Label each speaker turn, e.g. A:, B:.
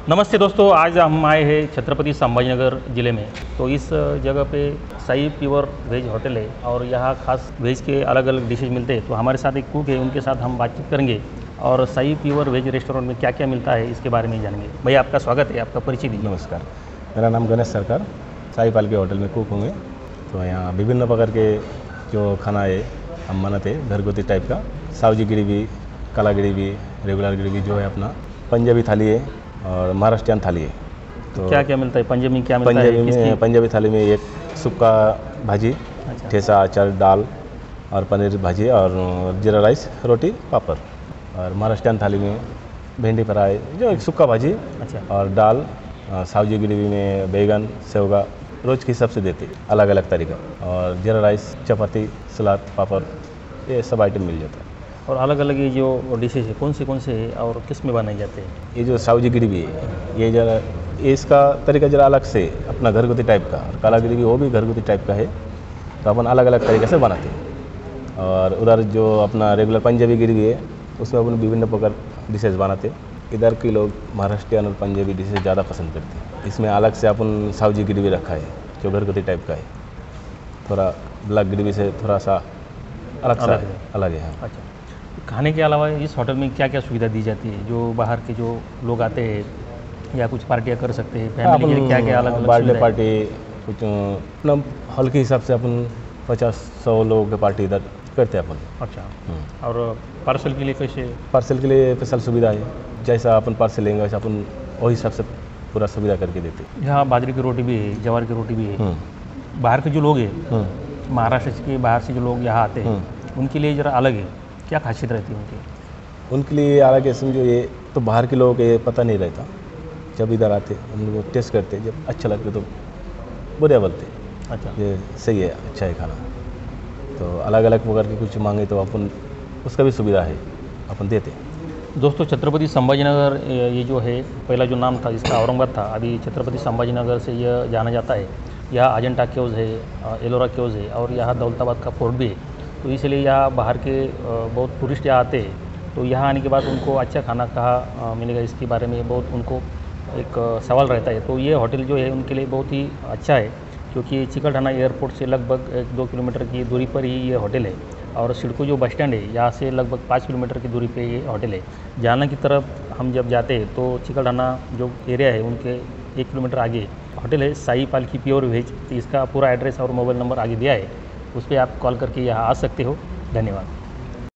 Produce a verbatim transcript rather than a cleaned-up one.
A: नमस्ते दोस्तों, आज हम आए हैं छत्रपति संभाजीनगर ज़िले में। तो इस जगह पे साई प्योर वेज होटल है और यहाँ खास वेज के अलग अलग डिशेज मिलते हैं। तो हमारे साथ एक कुक है, उनके साथ हम बातचीत करेंगे और साई प्योर वेज रेस्टोरेंट में क्या क्या मिलता है इसके बारे में जानेंगे। भैया आपका स्वागत है, आपका परिचय दीजिए।
B: नमस्कार, मेरा नाम गणेश सरकार, साई पाल के होटल में कुक होंगे। तो यहाँ विभिन्न प्रकार के जो खाना है हम बनाते हैं, घरगुती टाइप का। सावजी ग्रेवी, काला ग्रेवी, रेगुलर ग्रेवी जो है अपना, पंजाबी थाली है और महाराष्ट्रियन थाली है।
A: तो क्या क्या मिलता है पंजाबी में? क्या मिलता
B: पंजाबी
A: है?
B: में पंजाबी थाली में एक सुक्का भाजी,
A: अच्छा।
B: ठेसा, अचार, दाल और पनीर भाजी और जीरा राइस, रोटी, पापड़। और महाराष्ट्रियन थाली में भिंडी फ्राई जो एक सुक्का भाजी,
A: अच्छा।
B: और दाल, सावजी ग्रेवी में बैगन, सेवगा रोज के हिसाब से देते अलग अलग तरीका। और जीरा राइस, चपाती, सलाद, पापड़, ये सब आइटम मिल जाता है।
A: और अलग अलग ये जो डिशेज है कौन से कौन से है और किस में बनाए जाते हैं?
B: ये जो सावजी ग्रेवी है, ये जरा ये इसका तरीका जरा अलग से अपना घरगुती टाइप का। और काला ग्रेवी वो भी घरगुती टाइप का है, तो अपन अलग अलग तरीके से बनाते हैं। और उधर जो अपना रेगुलर पंजाबी ग्रेवी है, उसमें अपन विभिन्न प्रकार डिशेज बनाते हैं। इधर के लोग महाराष्ट्रियन और पंजाबी डिशेज ज़्यादा पसंद करते हैं। इसमें अलग से अपन सावजी ग्रेवी रखा है जो घरगुती टाइप का है, थोड़ा ब्लैक ग्रेवी से थोड़ा सा अलग सा
A: अलग है।
B: अलग है।
A: अच्छा, खाने के अलावा इस होटल में क्या क्या सुविधा दी जाती है? जो बाहर के जो लोग आते हैं या कुछ पार्टियां कर सकते हैं, फैमिली के लिए क्या क्या अलग अलग
B: बर्थडे पार्टी, कुछ अपना हॉल के हिसाब से अपन पचास सौ लोगों के पार्टी इधर करते हैं अपन।
A: अच्छा। और पार्सल के लिए कैसे?
B: पार्सल के लिए स्पेशल सुविधा है, जैसा अपन पार्सल लेंगे वैसा अपन वही हिसाब से पूरा सुविधा करके देते हैं।
A: यहाँ बाजरे की रोटी भी है, जवार की रोटी भी है। बाहर के जो लोग हैं, महाराष्ट्र के बाहर से जो लोग यहाँ आते हैं, उनके लिए ज़रा अलग है, क्या खासियत रहती है उनकी?
B: उनके लिए अलग है, समझो ये तो बाहर के लोगों को ये पता नहीं रहता। जब इधर आते हम लोग टेस्ट करते, जब अच्छा लगता तो बढ़िया बोलते।
A: अच्छा,
B: ये सही है, अच्छा है खाना। तो अलग अलग प्रकार के कुछ मांगे तो अपन उसका भी सुविधा है, अपन देते।
A: दोस्तों, छत्रपति संभाजीनगर ये जो है, पहला जो नाम था इसका औरंगाबाद था, अभी छत्रपति संभाजीनगर से यह जाना जाता है। यहाँ अजंता केव्स है, एलोरा केव्स है और यहाँ दौलताबाद का फोर्ट भी है। तो इसलिए यहाँ बाहर के बहुत टूरिस्ट यहाँ आते हैं। तो यहाँ आने के बाद उनको अच्छा खाना कहाँ मिलेगा इसके बारे में बहुत उनको एक सवाल रहता है। तो ये होटल जो है उनके लिए बहुत ही अच्छा है, क्योंकि चिकलठाना एयरपोर्ट से लगभग एक दो किलोमीटर की दूरी पर ही ये होटल है। और सिडको जो बस स्टैंड है, यहाँ से लगभग पाँच किलोमीटर की दूरी पे ये होटल है। जाना की तरफ हम जब जाते हैं तो चिकलठाना जो एरिया है उनके एक किलोमीटर आगे होटल है साई पाल की प्योर वेज। इसका पूरा एड्रेस और मोबाइल नंबर आगे दिया है, उस पर आप कॉल करके यहाँ आ सकते हो। धन्यवाद।